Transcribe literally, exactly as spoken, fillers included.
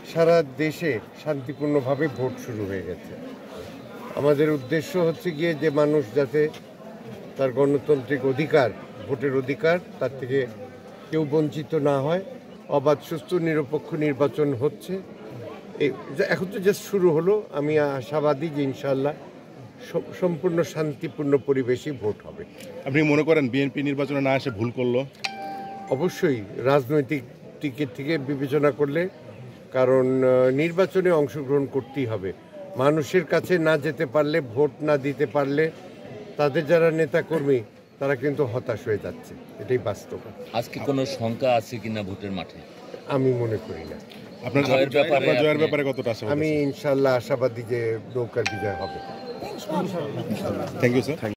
সারা দেশে শান্তিপূর্ণভাবে ভোট শুরু হয়ে গেছে। আমাদের উদ্দেশ্য হচ্ছে গিয়ে যে মানুষ যাতে তার গণতান্ত্রিক অধিকার, ভোটের অধিকার, তার থেকে কেউ বঞ্চিত না হয়। অবাধ, সুষ্ঠু, নিরপেক্ষ নির্বাচন হচ্ছে। এই এখন তো জাস্ট শুরু হলো। আমি আশাবাদী যে ইনশাআল্লাহ সম্পূর্ণ শান্তিপূর্ণ পরিবেশে ভোট হবে। আপনি মনে করেন বিএনপি নির্বাচনে না এসে ভুল করলো? অবশ্যই রাজনৈতিক টিকিট থেকে বিবেচনা করলে, কারণ নির্বাচনে অংশগ্রহণ করতেই হবে। মানুষের কাছে না যেতে পারলে, ভোট না দিতে পারলে তাদের যারা নেতাকর্মী তারা কিন্তু হতাশ হয়ে যাচ্ছে, এটাই বাস্তব। আজকে কোনো শঙ্কা আছে কিনা ভোটের মাঠে? আমি মনে করি না। আপনার জয়ের ব্যাপারে জয়ের ব্যাপারে কতটা আশাবাদী? আমি ইনশাআল্লাহ আশাবাদী যে নৌকার বিজয় হবে। Thank you sir.